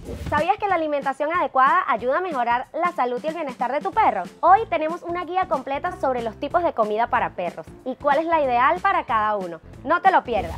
¿Sabías que la alimentación adecuada ayuda a mejorar la salud y el bienestar de tu perro? Hoy tenemos una guía completa sobre los tipos de comida para perros y cuál es la ideal para cada uno. No te lo pierdas.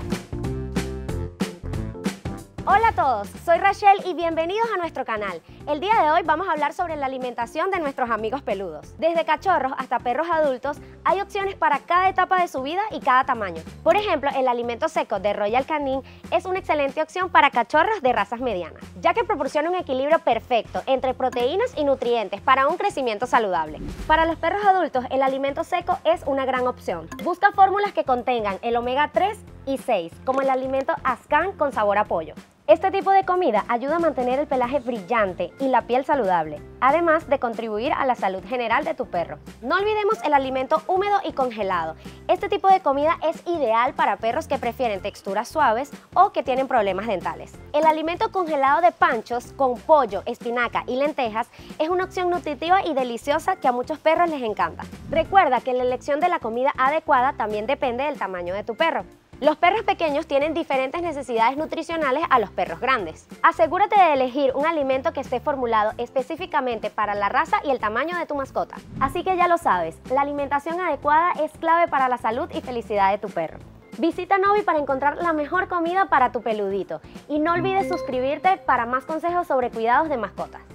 Hola a todos, soy Rachel y bienvenidos a nuestro canal. El día de hoy vamos a hablar sobre la alimentación de nuestros amigos peludos. Desde cachorros hasta perros adultos, hay opciones para cada etapa de su vida y cada tamaño. Por ejemplo, el alimento seco de Royal Canin es una excelente opción para cachorros de razas medianas, ya que proporciona un equilibrio perfecto entre proteínas y nutrientes para un crecimiento saludable. Para los perros adultos, el alimento seco es una gran opción. Busca fórmulas que contengan el omega 3 y 6, como el alimento Ascan con sabor a pollo. Este tipo de comida ayuda a mantener el pelaje brillante y la piel saludable, además de contribuir a la salud general de tu perro. No olvidemos el alimento húmedo y congelado. Este tipo de comida es ideal para perros que prefieren texturas suaves o que tienen problemas dentales. El alimento congelado de panchos con pollo, espinaca y lentejas es una opción nutritiva y deliciosa que a muchos perros les encanta. Recuerda que la elección de la comida adecuada también depende del tamaño de tu perro. Los perros pequeños tienen diferentes necesidades nutricionales a los perros grandes. Asegúrate de elegir un alimento que esté formulado específicamente para la raza y el tamaño de tu mascota. Así que ya lo sabes, la alimentación adecuada es clave para la salud y felicidad de tu perro. Visita Novi para encontrar la mejor comida para tu peludito y no olvides suscribirte para más consejos sobre cuidados de mascotas.